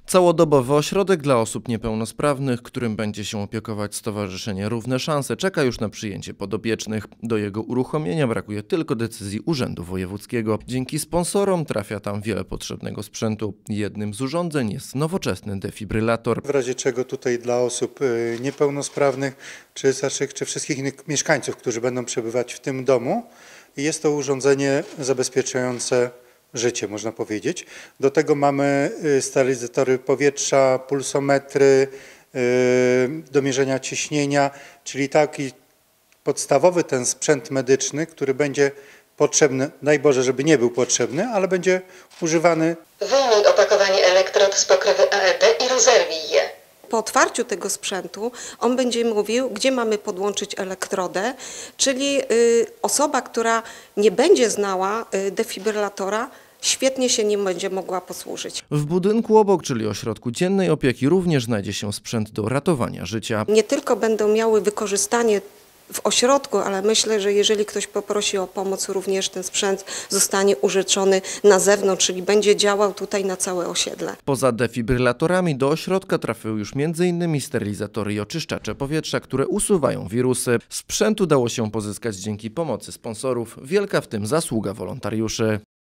Całodobowy ośrodek dla osób niepełnosprawnych, którym będzie się opiekować Stowarzyszenie Równe Szanse, czeka już na przyjęcie podopiecznych. Do jego uruchomienia brakuje tylko decyzji Urzędu Wojewódzkiego. Dzięki sponsorom trafia tam wiele potrzebnego sprzętu. Jednym z urządzeń jest nowoczesny defibrylator. W razie czego tutaj dla osób niepełnosprawnych czy starszych, czy wszystkich innych mieszkańców, którzy będą przebywać w tym domu, jest to urządzenie zabezpieczające życie, można powiedzieć. Do tego mamy sterylizatory powietrza, pulsometry, do mierzenia ciśnienia, czyli taki podstawowy ten sprzęt medyczny, który będzie potrzebny, daj Boże, żeby nie był potrzebny, ale będzie używany. Wyjmij opakowanie elektrod z pokrywy AED i rozerwij je. Po otwarciu tego sprzętu on będzie mówił, gdzie mamy podłączyć elektrodę, czyli osoba, która nie będzie znała defibrylatora, świetnie się nim będzie mogła posłużyć. W budynku obok, czyli ośrodku dziennej opieki, również znajdzie się sprzęt do ratowania życia. Nie tylko będą miały wykorzystanie w ośrodku, ale myślę, że jeżeli ktoś poprosi o pomoc, również ten sprzęt zostanie użyczony na zewnątrz, czyli będzie działał tutaj na całe osiedle. Poza defibrylatorami do ośrodka trafiły już m.in. sterylizatory i oczyszczacze powietrza, które usuwają wirusy. Sprzęt udało się pozyskać dzięki pomocy sponsorów. Wielka w tym zasługa wolontariuszy.